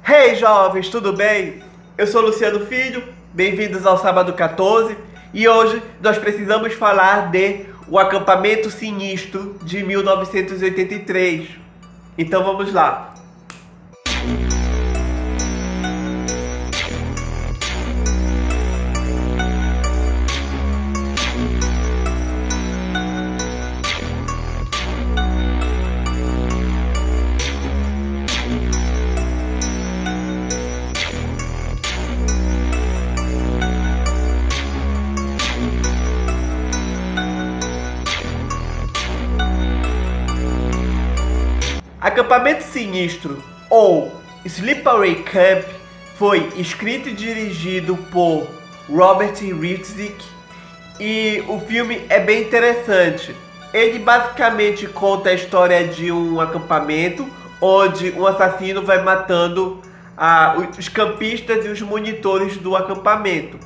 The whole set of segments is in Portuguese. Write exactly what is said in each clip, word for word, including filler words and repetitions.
Hey jovens, tudo bem? Eu sou Luciano Filho, bem-vindos ao Sábado quatorze e hoje nós precisamos falar de O Acampamento Sinistro de mil novecentos e oitenta e três. Então vamos lá. Acampamento Sinistro, ou Sleepaway Camp, foi escrito e dirigido por Robert Retzick e o filme é bem interessante. Ele basicamente conta a história de um acampamento onde um assassino vai matando ah, os campistas e os monitores do acampamento.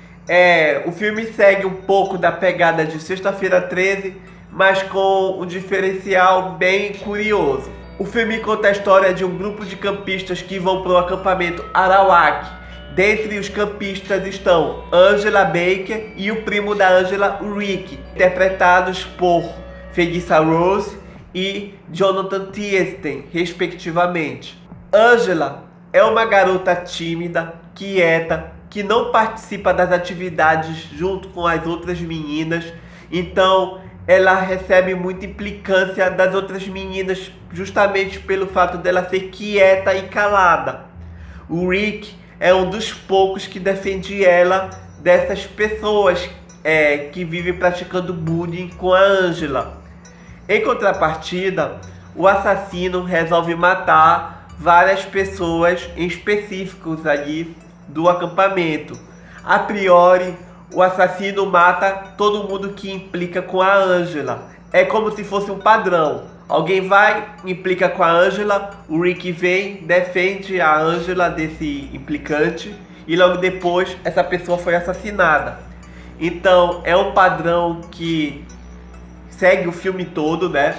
É, o filme segue um pouco da pegada de Sexta-feira treze, mas com um diferencial bem curioso. O filme conta a história de um grupo de campistas que vão para o acampamento Arawak. Dentre os campistas estão Angela Baker e o primo da Angela, Rick, interpretados por Felissa Rose e Jonathan Tiesten, respectivamente. Angela é uma garota tímida, quieta, que não participa das atividades junto com as outras meninas, então ela recebe muita implicância das outras meninas justamente pelo fato dela ser quieta e calada. O Rick é um dos poucos que defende ela dessas pessoas é, que vivem praticando bullying com a Angela. Em contrapartida, o assassino resolve matar várias pessoas em específicos ali do acampamento. A priori, o assassino mata todo mundo que implica com a Angela. É como se fosse um padrão. Alguém vai, implica com a Angela, o Rick vem, defende a Angela desse implicante e logo depois essa pessoa foi assassinada. Então é um padrão que segue o filme todo, né?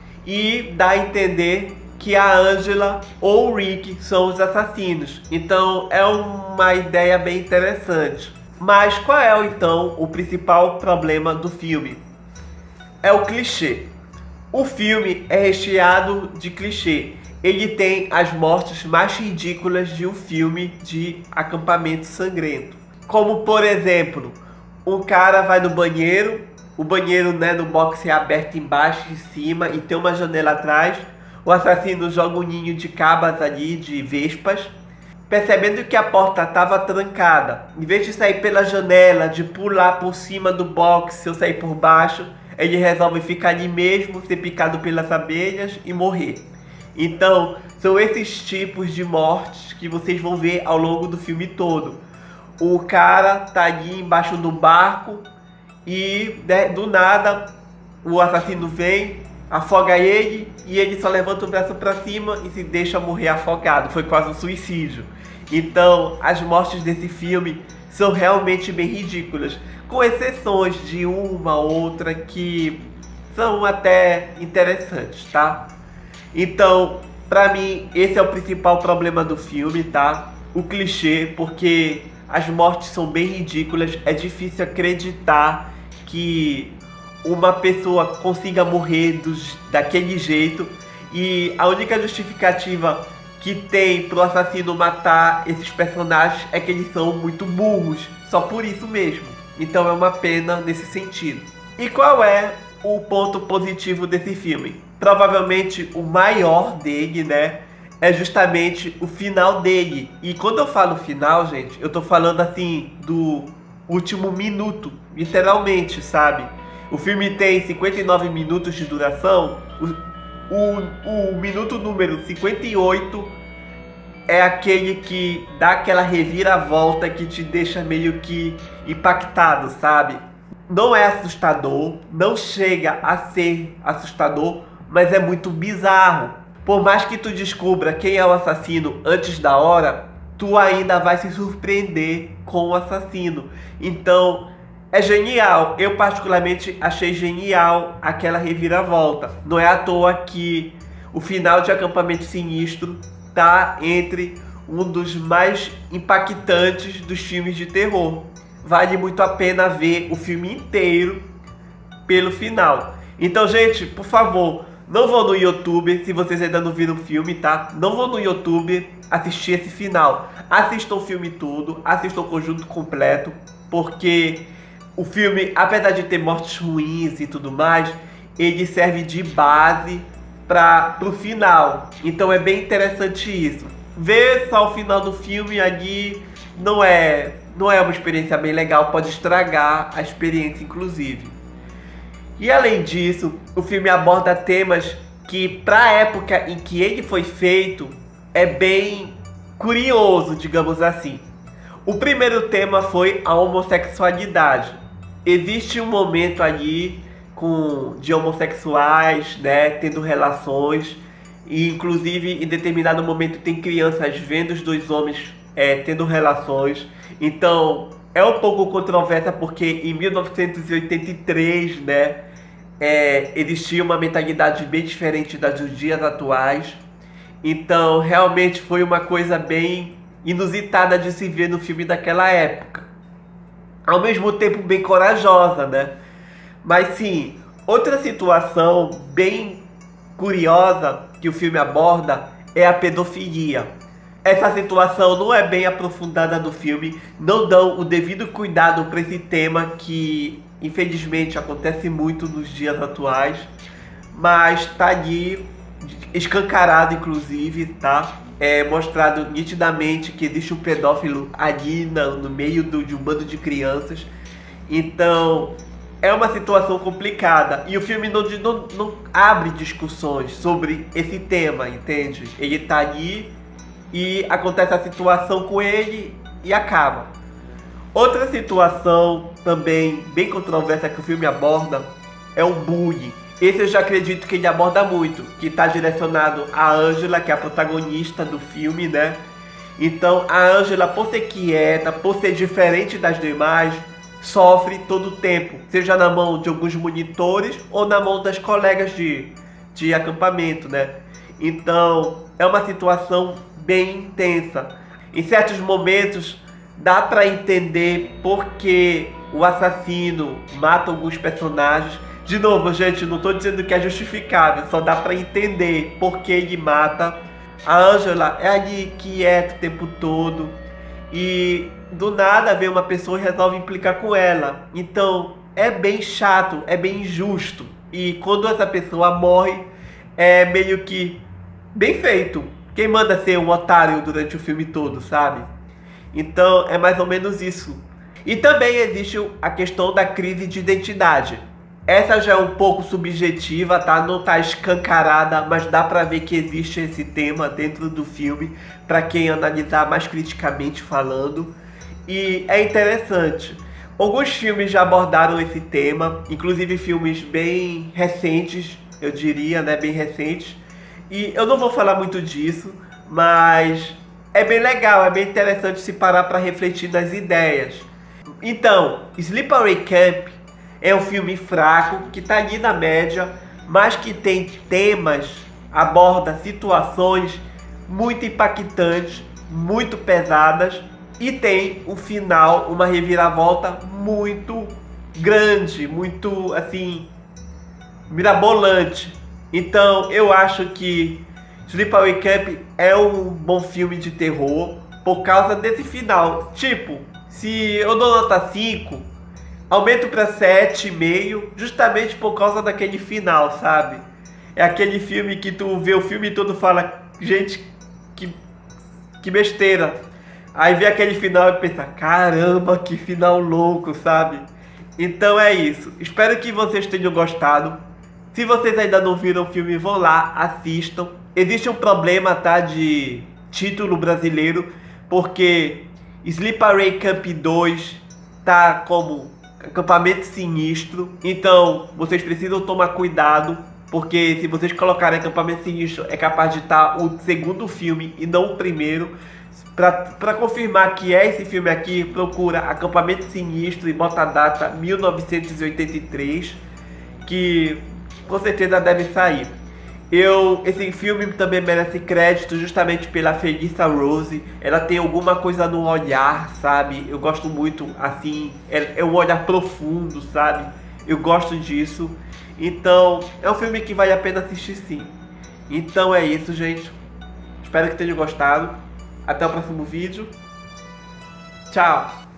E dá a entender que a Angela ou o Rick são os assassinos. Então é uma ideia bem interessante. Mas qual é então o principal problema do filme? É o clichê. O filme é recheado de clichê. Ele tem as mortes mais ridículas de um filme de acampamento sangrento. Como por exemplo, um cara vai no banheiro, o banheiro, né, no box é aberto embaixo e em cima e tem uma janela atrás. O assassino joga um ninho de cabras ali, de vespas. Percebendo que a porta estava trancada, em vez de sair pela janela, de pular por cima do box ou sair por baixo, ele resolve ficar ali mesmo, ser picado pelas abelhas e morrer. Então, são esses tipos de mortes que vocês vão ver ao longo do filme todo. O cara tá ali embaixo do barco e do nada o assassino vem, afoga ele e ele só levanta o braço para cima e se deixa morrer afogado. Foi quase um suicídio. Então, as mortes desse filme são realmente bem ridículas, com exceções de uma ou outra que são até interessantes, tá? Então, pra mim, esse é o principal problema do filme, tá? O clichê, porque as mortes são bem ridículas, é difícil acreditar que uma pessoa consiga morrer dos, daquele jeito, e a única justificativa que tem pro assassino matar esses personagens é que eles são muito burros, só por isso mesmo. Então é uma pena nesse sentido. E qual é o ponto positivo desse filme? Provavelmente o maior dele, né, é justamente o final dele. E quando eu falo final, gente, eu tô falando assim do último minuto, literalmente, sabe? O filme tem cinquenta e nove minutos de duração. O, o, o minuto número cinquenta e oito é aquele que dá aquela reviravolta que te deixa meio que impactado, sabe? Não é assustador, não chega a ser assustador, mas é muito bizarro. Por mais que tu descubra quem é o assassino antes da hora, tu ainda vai se surpreender com o assassino. Então, é genial. Eu particularmente achei genial aquela reviravolta. Não é à toa que o final de Acampamento Sinistro tá entre um dos mais impactantes dos filmes de terror. Vale muito a pena ver o filme inteiro pelo final. Então, gente, por favor, não vão no YouTube se vocês ainda não viram o filme, tá? Não vão no YouTube assistir esse final. Assistam o filme todo, assistam o conjunto completo, porque o filme, apesar de ter mortes ruins e tudo mais, ele serve de base para o final. Então é bem interessante isso. Ver só o final do filme ali não é, não é uma experiência bem legal, pode estragar a experiência, inclusive. E além disso, o filme aborda temas que, para a época em que ele foi feito, é bem curioso, digamos assim. O primeiro tema foi a homossexualidade. Existe um momento ali com, de homossexuais, né, tendo relações, e inclusive em determinado momento tem crianças vendo os dois homens é, tendo relações. Então é um pouco controversa, porque em mil novecentos e oitenta e três, né, é, existia uma mentalidade bem diferente das dos dias atuais. Então realmente foi uma coisa bem inusitada de se ver no filme daquela época. Ao mesmo tempo bem corajosa, né? Mas sim, outra situação bem curiosa que o filme aborda é a pedofilia. Essa situação não é bem aprofundada no filme, não dão o devido cuidado para esse tema que infelizmente acontece muito nos dias atuais, mas tá ali escancarado, inclusive, tá? É mostrado nitidamente que existe um pedófilo ali no, no meio do, de um bando de crianças. Então é uma situação complicada, e o filme não, não, não abre discussões sobre esse tema, entende? Ele tá ali e acontece a situação com ele e acaba. Outra situação também bem controversa que o filme aborda é o bullying. Esse eu já acredito que ele aborda muito, que está direcionado a Angela, que é a protagonista do filme, né? Então a Angela, por ser quieta, por ser diferente das demais, sofre todo o tempo, seja na mão de alguns monitores ou na mão das colegas de, de acampamento, né? Então é uma situação bem intensa. Em certos momentos dá para entender porque o assassino mata alguns personagens. De novo, gente, não tô dizendo que é justificável, só dá pra entender por que ele mata. A Angela é ali quieta o tempo todo e do nada vem uma pessoa e resolve implicar com ela. Então é bem chato, é bem injusto. E quando essa pessoa morre, é meio que bem feito. Quem manda ser um otário durante o filme todo, sabe? Então é mais ou menos isso. E também existe a questão da crise de identidade. Essa já é um pouco subjetiva, tá? Não tá escancarada, mas dá pra ver que existe esse tema dentro do filme, pra quem analisar mais criticamente falando. E é interessante. Alguns filmes já abordaram esse tema, inclusive filmes bem recentes, eu diria, né? Bem recentes. E eu não vou falar muito disso, mas é bem legal, é bem interessante se parar pra refletir nas ideias. Então, Sleepaway Camp é um filme fraco, que está ali na média, mas que tem temas, aborda situações muito impactantes, muito pesadas, e tem um final, uma reviravolta muito grande, muito, assim, mirabolante. Então eu acho que Sleepaway Camp é um bom filme de terror por causa desse final. Tipo, se eu dou nota cinco, aumento para sete e meio, justamente por causa daquele final, sabe? É aquele filme que tu vê o filme todo e fala, gente, que, que besteira. Aí vê aquele final e pensa, caramba, que final louco, sabe? Então é isso. Espero que vocês tenham gostado. Se vocês ainda não viram o filme, vão lá, assistam. Existe um problema, tá, de título brasileiro, porque Sleepaway Camp dois tá como Acampamento Sinistro. Então vocês precisam tomar cuidado, porque se vocês colocarem Acampamento Sinistro, é capaz de estar o segundo filme e não o primeiro. Para confirmar que é esse filme aqui, procura Acampamento Sinistro e bota a data mil novecentos e oitenta e três, que com certeza deve sair. Eu, esse filme também merece crédito justamente pela feitiça Rose. Ela tem alguma coisa no olhar, sabe? Eu gosto muito, assim, é, é um olhar profundo, sabe? Eu gosto disso. Então, é um filme que vale a pena assistir, sim. Então é isso, gente. Espero que tenham gostado. Até o próximo vídeo. Tchau!